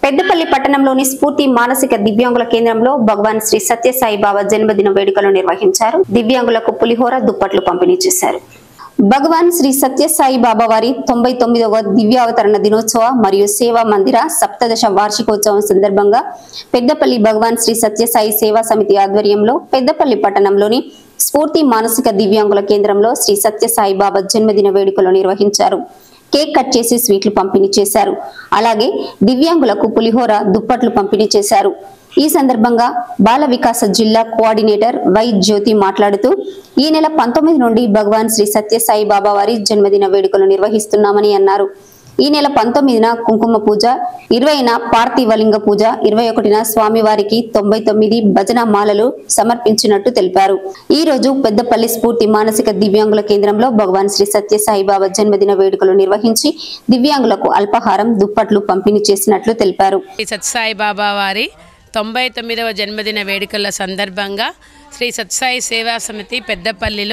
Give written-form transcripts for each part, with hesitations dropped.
పెద్దపల్లి పట్టణంలోని స్ఫూర్తి మానసిక దివ్యాంగుల కేంద్రంలో భగవాన్ శ్రీ సత్యసాయి బాబా జన్మదిన వేడుకలు నిర్వహించారు. దివ్యాంగులకు పులిహోర దుప్పట్లు పంపిణీ చేశారు. భగవాన్ శ్రీ సత్యసాయి బాబా వారి 99వ దివ్యావతరణ దినోత్సవ మరియు సేవా మందిర సప్తదశ వార్షికోత్సవం సందర్భంగా పెద్దపల్లి భగవాన్ శ్రీ సత్యసాయి సేవా సమితి ఆధ్వర్యంలో పెద్దపల్లి పట్టణంలోని స్ఫూర్తి మానసిక దివ్యాంగుల కేంద్రంలో శ్రీ సత్యసాయి బాబా జన్మదిన వేడుకలు నిర్వహించారు. కేక్ కట్ చేసి స్వీట్లు పంపిణీ చేశారు. అలాగే దివ్యాంగులకు పులిహోర దుప్పట్లు పంపిణీ చేశారు. ఈ సందర్భంగా బాల వికాస జిల్లా కోఆర్డినేటర్ వై జ్యోతి మాట్లాడుతూ ఈ నెల 19 నుండి భగవాన్ శ్రీ సత్యసాయి బాబా వారి జన్మదిన వేడుకలు నిర్వహిస్తున్నామని అన్నారు. ఈ నెల 19న కుంకుమ పూజ, 20న పార్థివలింగ పూజ, 21న స్వామివారికి 99 భజన మాలలు సమర్పించినట్టు తెలిపారు. ఈ రోజు పెద్దపల్లి స్ఫూర్తి మానసిక దివ్యాంగుల కేంద్రంలో భగవాన్ శ్రీ సత్యసాయి బాబా జన్మదిన వేడుకలు నిర్వహించి దివ్యాంగులకు అల్పాహారం దుప్పట్లు పంపిణీ చేసినట్లు తెలిపారు. సత్యసాయి బాబా వారి 99వ జన్మదిన వేడుకల సందర్భంగా శ్రీ సత్యసాయి సేవా సమితి పెద్దపల్లిలో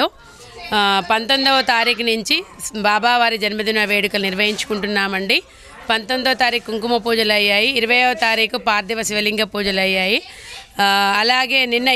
19వ తారీఖు నుంచి బాబావారి జన్మదిన వేడుకలు నిర్వహించుకుంటున్నామండి. 19వ తారీఖు కుంకుమ పూజలు అయ్యాయి, 20వ తారీఖు పార్థివ శివలింగ పూజలు అయ్యాయి. అలాగే నిన్న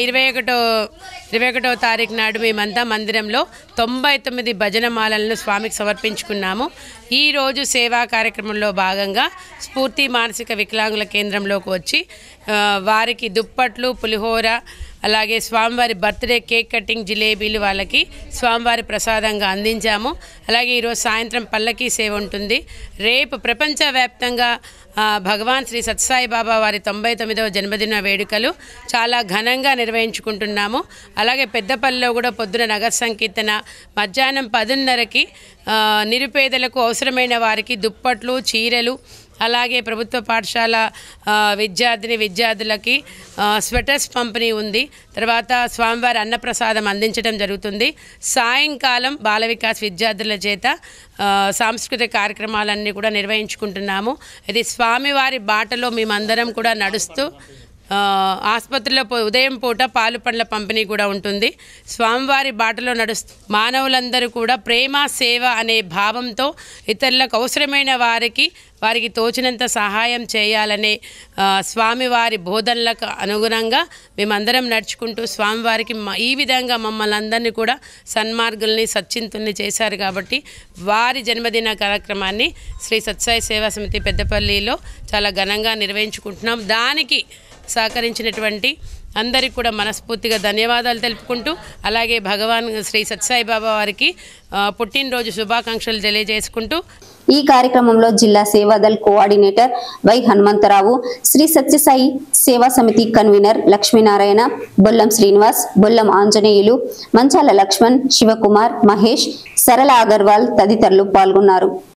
21వ తారీఖు నాడు మేమంతా మందిరంలో 99 భజన మాలలను స్వామికి సమర్పించుకున్నాము. ఈరోజు సేవా కార్యక్రమంలో భాగంగా స్ఫూర్తి మానసిక వికలాంగుల కేంద్రంలోకి వచ్చి వారికి దుప్పట్లు, పులిహోర, అలాగే స్వామివారి బర్త్డే కేక్ కటింగ్, జిలేబీలు వాళ్ళకి స్వామివారి ప్రసాదంగా అందించాము. అలాగే ఈరోజు సాయంత్రం పల్లకీ సేవ ఉంటుంది. రేపు ప్రపంచవ్యాప్తంగా భగవాన్ శ్రీ సత్యసాయి బాబా వారి 99వ జన్మదిన వేడుకలు చాలా ఘనంగా నిర్వహించుకుంటున్నాము. అలాగే పెద్దపల్లిలో కూడా పొద్దున నగర సంకీర్తన, మధ్యాహ్నం 10:30కి నిరుపేదలకు అవసరమైన వారికి దుప్పట్లు, చీరలు, అలాగే ప్రభుత్వ పాఠశాల విద్యార్థులకి స్వెటర్స్ పంపిణీ ఉంది. తర్వాత స్వామివారి అన్నప్రసాదం అందించడం జరుగుతుంది. సాయంకాలం బాల వికాస్ విద్యార్థుల చేత సాంస్కృతిక కార్యక్రమాలన్నీ కూడా నిర్వహించుకుంటున్నాము. ఇది స్వామివారి బాటలో మేమందరం కూడా నడుస్తూ ఆసుపత్రిలో ఉదయం పూట పాలు పండ్ల పంపిణీ కూడా ఉంటుంది. స్వామివారి బాటలో నడుస్తూ మానవులందరూ కూడా ప్రేమ, సేవ అనే భావంతో ఇతరులకు అవసరమైన వారికి తోచినంత సహాయం చేయాలనే స్వామివారి బోధనలకు అనుగుణంగా మేమందరం నడుచుకుంటూ స్వామివారికి ఈ విధంగా మమ్మల్ని అందరినీ కూడా సన్మార్గుల్ని, సచ్చింతుల్ని చేశారు. కాబట్టి వారి జన్మదిన కార్యక్రమాన్ని శ్రీ సత్యసాయి సేవా సమితి పెద్దపల్లిలో చాలా ఘనంగా నిర్వహించుకుంటున్నాం. దానికి సహకరించినటువంటి అందరికీ కూడా మనస్ఫూర్తిగా ధన్యవాదాలు తెలుపుకుంటూ, అలాగే భగవాన్ శ్రీ సత్యసాయి బాబా వారికి పుట్టినరోజు శుభాకాంక్షలు తెలియజేసుకుంటూ ఈ కార్యక్రమంలో జిల్లా Sevadal coordinator Y Hanumantharao, Shri Sathya Sai Seva Samithi convener Lakshminarayana, Bollam Srinivas, Bollam Anjaneyulu, Manchala Laxman, Shivakumar, Mahesh, Sarala Agarwal తదితరులు పాల్గొన్నారు.